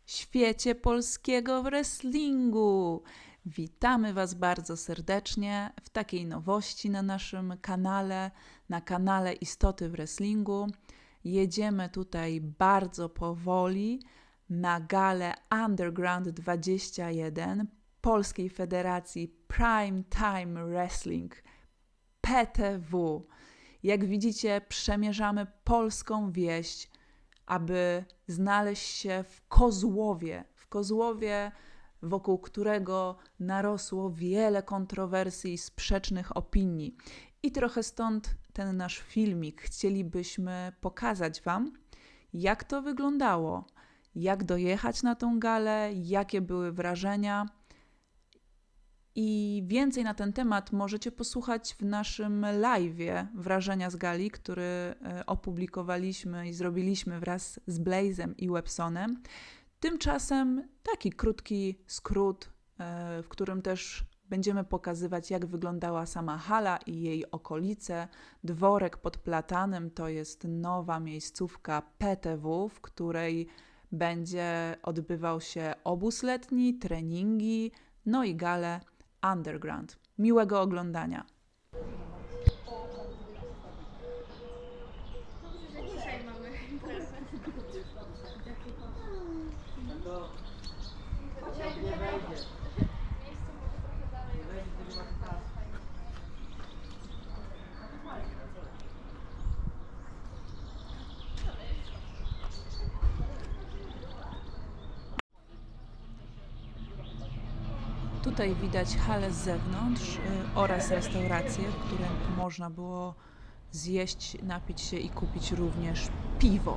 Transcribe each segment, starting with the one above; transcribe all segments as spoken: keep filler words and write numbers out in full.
świecie polskiego wrestlingu. Witamy Was bardzo serdecznie w takiej nowości na naszym kanale, na kanale Istoty w Wrestlingu. Jedziemy tutaj bardzo powoli na galę Underground dwadzieścia jeden Polskiej Federacji Prime Time Wrestling P T W. Jak widzicie, przemierzamy polską wieś, aby znaleźć się w Kozłowie. W Kozłowie, wokół którego narosło wiele kontrowersji i sprzecznych opinii. I trochę stąd ten nasz filmik. Chcielibyśmy pokazać Wam, jak to wyglądało, jak dojechać na tą galę, jakie były wrażenia. I więcej na ten temat możecie posłuchać w naszym live'ie Wrażenia z gali, który opublikowaliśmy i zrobiliśmy wraz z Blazem i Websonem. Tymczasem taki krótki skrót, w którym też będziemy pokazywać, jak wyglądała sama hala i jej okolice. Dworek pod Platanem to jest nowa miejscówka P T W, w której będzie odbywał się obóz letni, treningi, no i gale Underground. Miłego oglądania. Dzisiaj mamy imprezę. Tutaj widać halę z zewnątrz y, oraz restaurację, w której można było zjeść, napić się i kupić również piwo.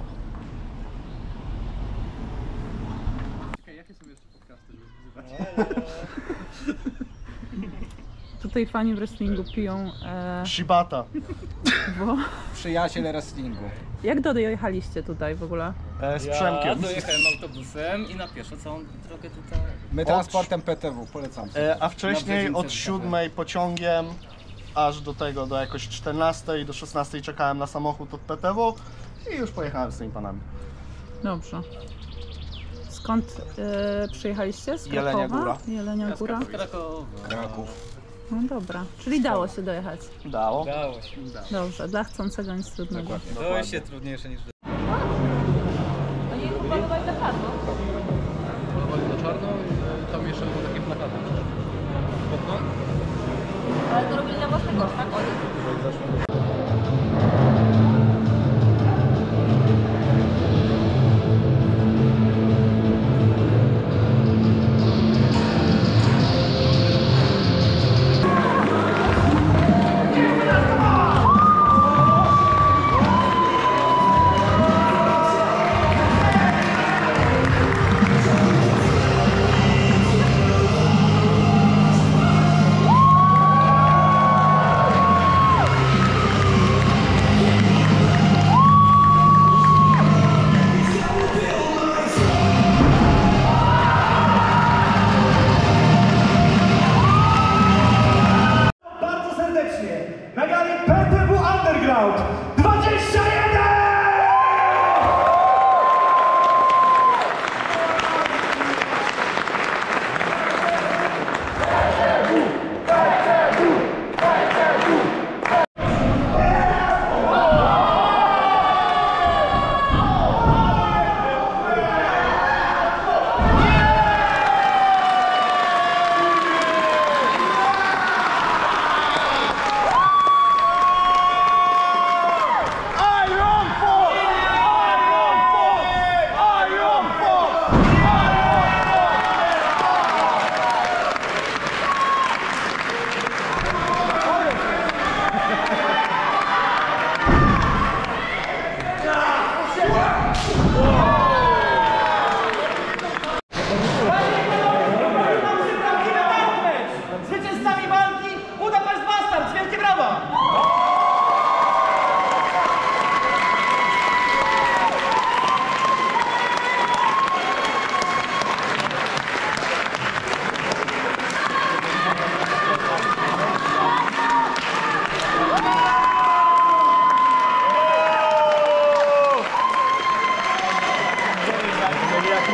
Czekaj, jakie są jeszcze podcasty, żeby wzywać? Tutaj fani wrestlingu piją e, Shibata. bo... Przyjaciel wrestlingu. Jak dojechaliście tutaj w ogóle? E, z Ja Przemkiem. dojechałem autobusem i na pieszo całą drogę tutaj. My transportem P T W, polecam. E, a wcześniej Na od Brzezińce siódmej pociągiem aż do tego, do jakoś czternastej, do szesnastej czekałem na samochód od P T W i już pojechałem z tymi panami. Dobrze. Skąd e, przyjechaliście? Z Krakowa? Jelenia Góra. Jelenia Góra? Z Krakowa. Kraków. No dobra, czyli dało się dojechać. Dało. Dało się, udało. Dobrze, dla chcącego nic trudnego. To jest się trudniejsze niż Oni chyba dawali na czarno. Polowali na czarno i tam jeszcze było takie plakaty. Spoko? Ale to robili na własny koszt, tak? Oni?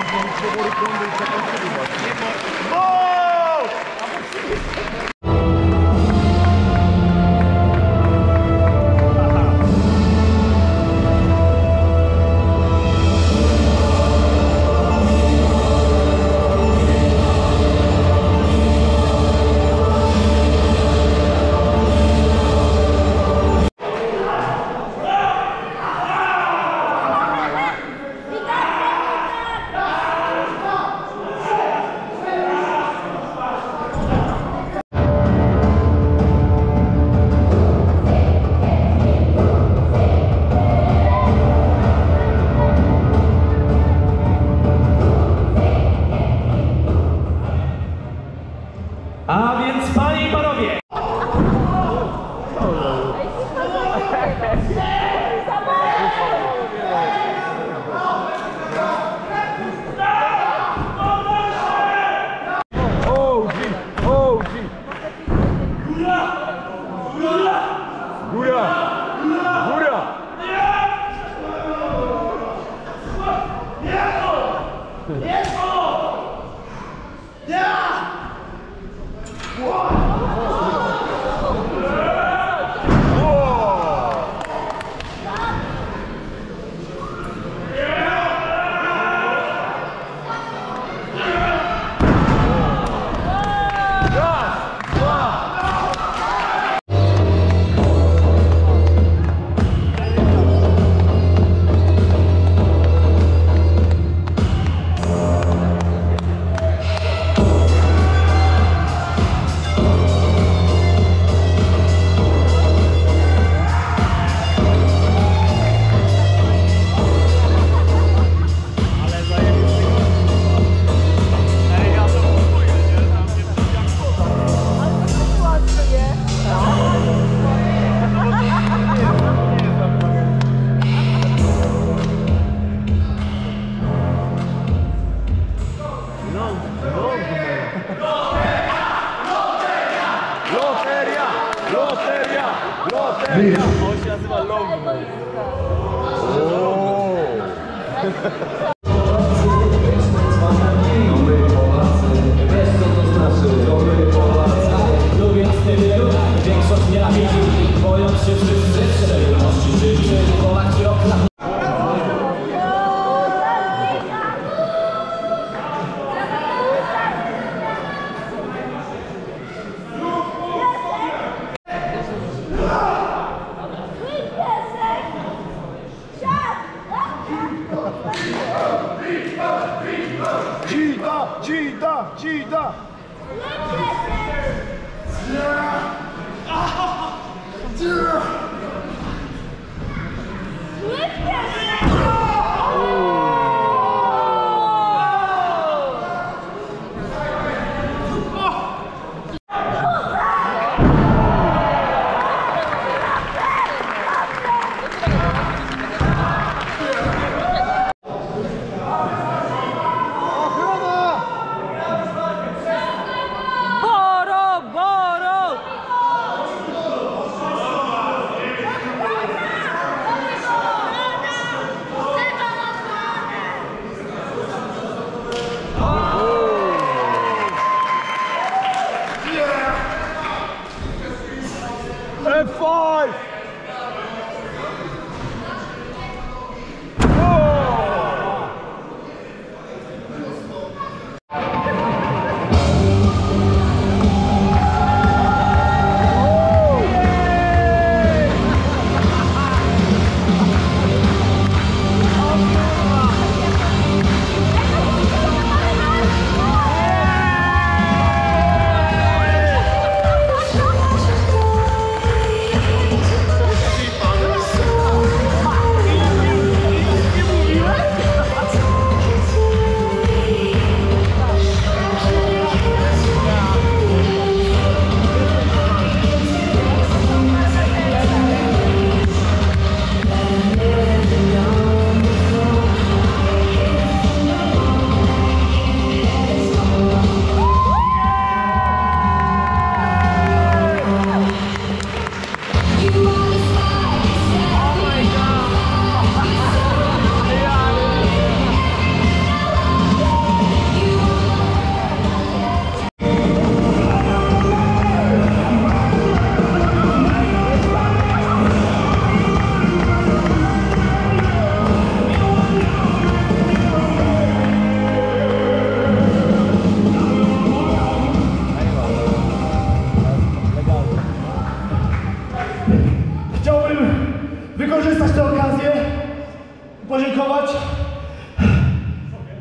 A więc panie i panowie! O G! O G! Góra! Góra! Góra! On się nazywa Longman. Dobry Polacy, wiesz co to znaczy, dobry Polacy. Lubiąc tylu, większość nienawidzi, boją się wszyscy, w szczególności Żydzi, Polaki okna. Dzida! Dzida! Dzida!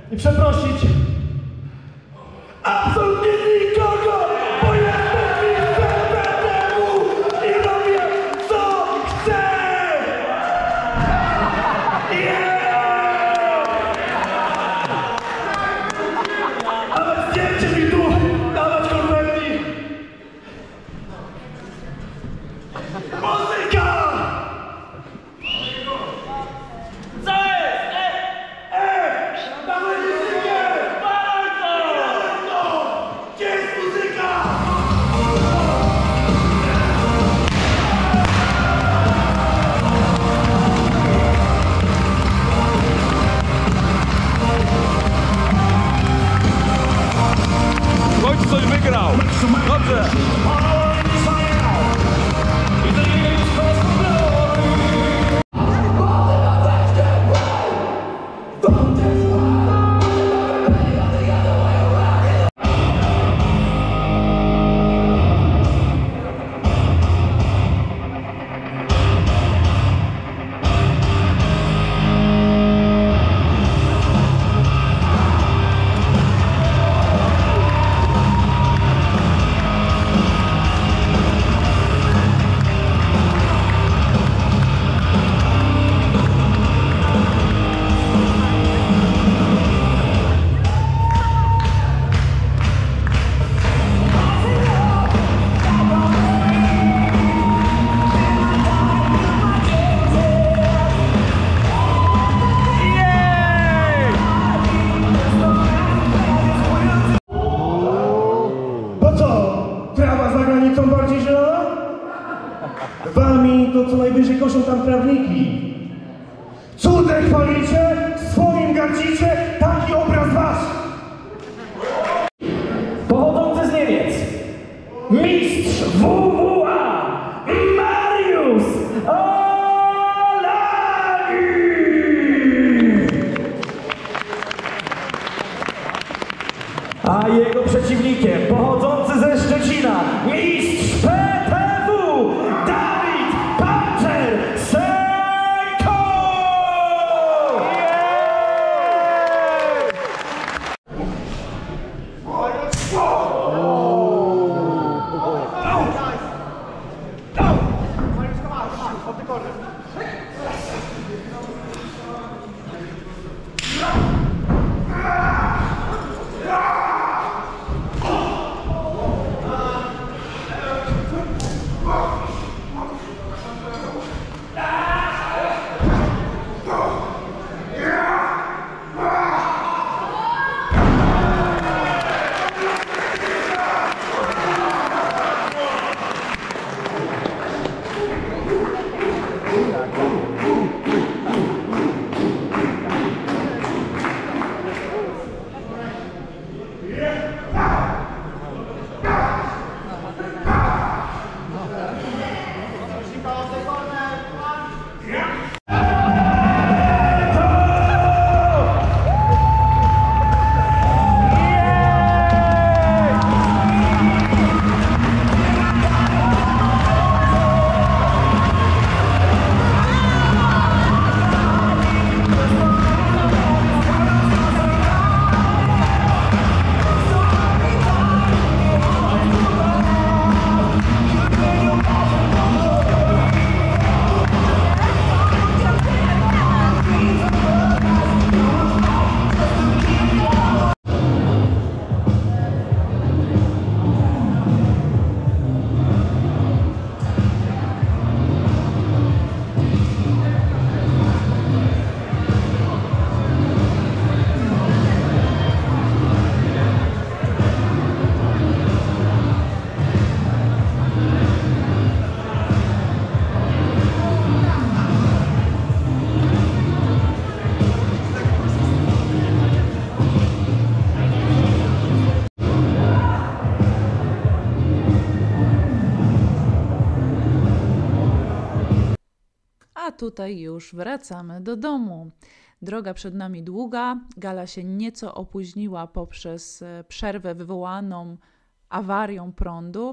i przeprosić absolutnie nikogo, bo jestem mistrzem P T W i robię co chcę! Yeah! Ale zdjęcie mi tu dawać konwersji! Muzyka! Co jest? Ej! Ej! Dawaj muzykę! Dawaj to! Gdzie jest muzyka? W końcu coś wygrał. Dobrze. To co? Trawa za granicą bardziej zielona? Wami to co najwyżej koszą tam trawniki. Cudem chwalicie, swoim gardzicie, taki obraz wasz! Pochodzący z Niemiec, mistrz W W A Mariusz Olagi! A jego przeciwnikiem, pochodzący ze Szczecina, mistrz P T W Dawid Pancer Sejko! A tutaj już wracamy do domu. Droga przed nami długa, gala się nieco opóźniła poprzez przerwę wywołaną awarią prądu.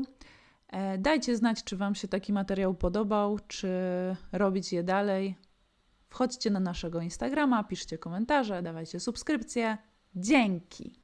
Dajcie znać, czy Wam się taki materiał podobał, czy robić je dalej. Wchodźcie na naszego Instagrama, piszcie komentarze, dawajcie subskrypcje. Dzięki.